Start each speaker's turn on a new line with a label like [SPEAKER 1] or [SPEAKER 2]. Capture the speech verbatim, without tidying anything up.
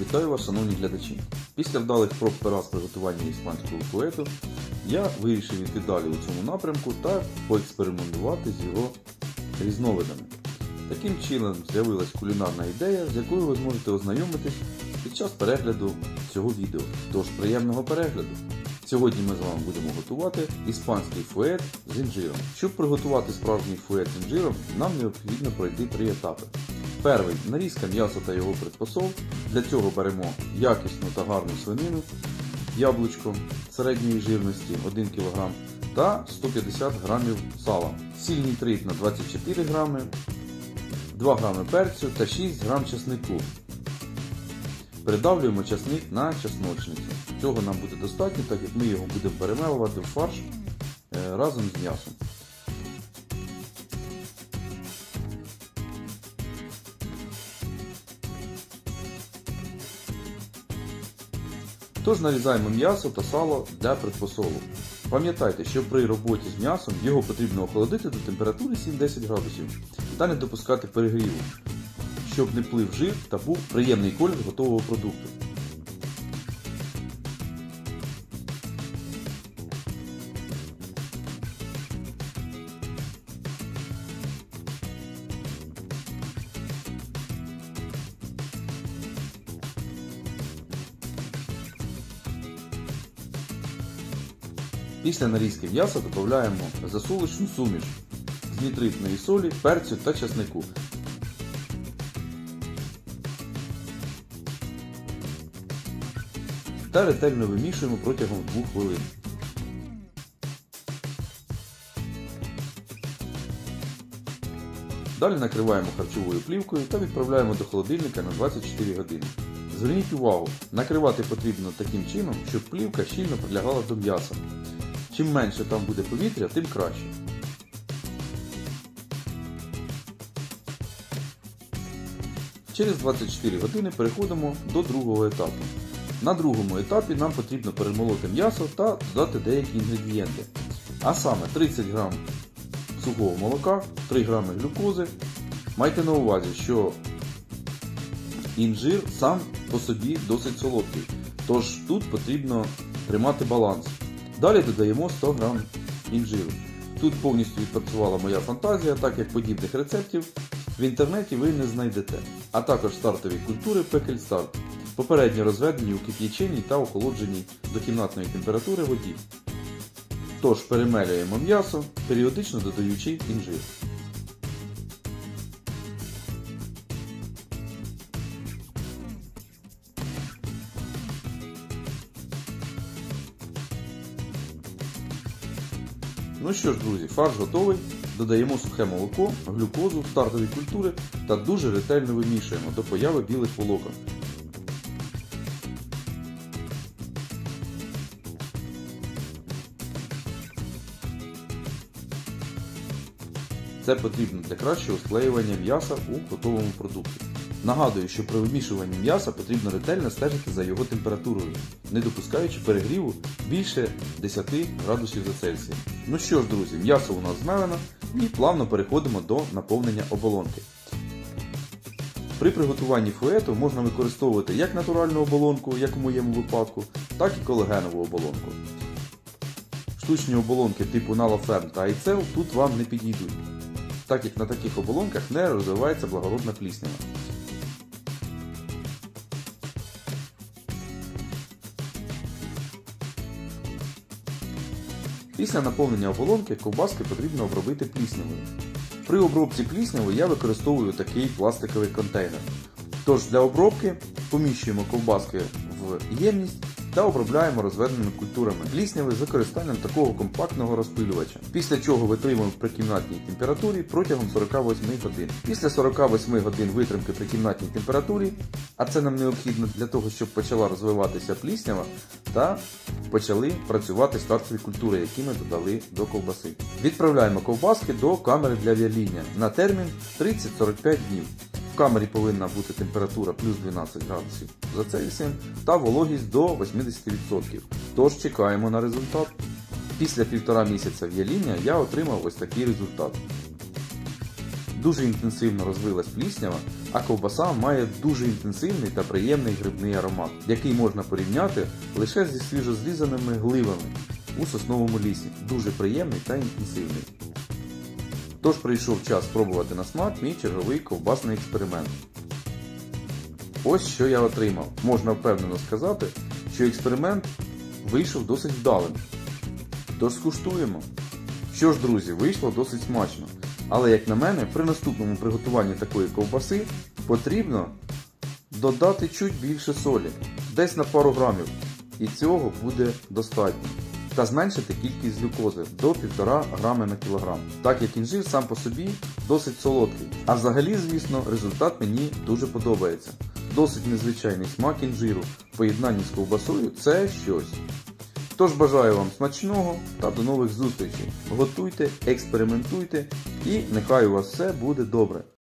[SPEAKER 1] Вітаю вас, шановні глядачі! Після вдалих проб пера з приготування іспанського фуету я вирішив йти далі у цьому напрямку та поекспериментувати з його різновидами. Таким чином з'явилась кулінарна ідея, з якою ви зможете ознайомитись під час перегляду цього відео. Тож, приємного перегляду! Сьогодні ми з вами будемо готувати іспанський фует з інжиром. Щоб приготувати справжній фует з інжиром, нам необхідно пройти три етапи. Перший – нарізка м'яса та його приспособ. Для цього беремо якісну та гарну свинину, яблучко середньої жирності один кілограм та сто п'ятдесят грамів сала, сіль нітрит на двадцять чотири грами, два грами перцю та шість грам чеснику. Передавлюємо чесник на чесночницю. Цього нам буде достатньо, так як ми його будемо перемелувати в фарш разом з м'ясом. Тож нарізаємо м'ясо та сало для приспособу. Пам'ятайте, що при роботі з м'ясом його потрібно охолодити до температури сім-десять градусів та не допускати перегріву, щоб не плив жир та був приємний колір готового продукту. Після нарізки м'яса додаємо засолочну суміш з нітритної солі, перцю та чеснику. Та ретельно вимішуємо протягом двох хвилин. Далі накриваємо харчовою плівкою та відправляємо до холодильника на двадцять чотири години. Зверніть увагу, накривати потрібно таким чином, щоб плівка щільно прилягала до м'яса. Чим менше там буде повітря, тим краще. Через двадцять чотири години переходимо до другого етапу. На другому етапі нам потрібно перемолоти м'ясо та додати деякі інгредієнти. А саме тридцять грам сухого молока, три грами глюкози. Майте на увазі, що інжир сам по собі досить солодкий, тож тут потрібно тримати баланс. Далі додаємо сто грам інжиру. Тут повністю відпрацювала моя фантазія, так як подібних рецептів в інтернеті ви не знайдете. А також стартові культури Пекельстарт, попередньо розведені у кип'яченій та охолодженій до кімнатної температури воді. Тож перемелюємо м'ясо, періодично додаючи інжир. Ну що ж, друзі, фарш готовий. Додаємо сухе молоко, глюкозу, стартові культури та дуже ретельно вимішуємо до появи білих волокон. Це потрібно для кращого склеювання м'яса у готовому продукті. Нагадую, що при вимішуванні м'яса потрібно ретельно стежити за його температурою, не допускаючи перегріву більше десяти градусів за Цельсієм. Ну що ж, друзі, м'ясо у нас змелено і плавно переходимо до наповнення оболонки. При приготуванні фуету можна використовувати як натуральну оболонку, як у моєму випадку, так і колагенову оболонку. Штучні оболонки типу Налоферм та Айцел тут вам не підійдуть, так як на таких оболонках не розвивається благородна пліснява. Після наповнення оболонки ковбаски потрібно обробити пліснявою. При обробці пліснявою я використовую такий пластиковий контейнер. Тож для обробки поміщуємо ковбаски в ємність та обробляємо розведеними культурами плісняви з використанням такого компактного розпилювача. Після чого витримуємо при кімнатній температурі протягом сорока восьми годин. Після сорока восьми годин витримки при кімнатній температурі, а це нам необхідно для того, щоб почала розвиватися пліснява та почали працювати стартові культури, які ми додали до ковбаси. Відправляємо ковбаски до камери для в'яління на термін тридцять-сорок п'ять днів. В камері повинна бути температура плюс дванадцять градусів за Цельсієм та вологість до вісімдесят відсотків. Тож чекаємо на результат. Після півтора місяця в'яління я отримав ось такий результат. дуже інтенсивно розвилась пліснява, а ковбаса має дуже інтенсивний та приємний грибний аромат, який можна порівняти лише зі свіжозрізаними гливами у сосновому лісі. Дуже приємний та інтенсивний. Тож прийшов час спробувати на смак мій черговий ковбасний експеримент. Ось що я отримав. Можна впевнено сказати, що експеримент вийшов досить вдалим. Тож скуштуємо. Що ж, друзі, вийшло досить смачно. Але, як на мене, при наступному приготуванні такої ковбаси потрібно додати чуть більше солі, десь на пару грамів. І цього буде достатньо. Та зменшити кількість глюкози до півтора грами на кілограм, так як інжир сам по собі досить солодкий. А взагалі, звісно, результат мені дуже подобається. Досить незвичайний смак інжиру в поєднанні з ковбасою – це щось. Тож бажаю вам смачного та до нових зустрічей. Готуйте, експериментуйте і нехай у вас все буде добре.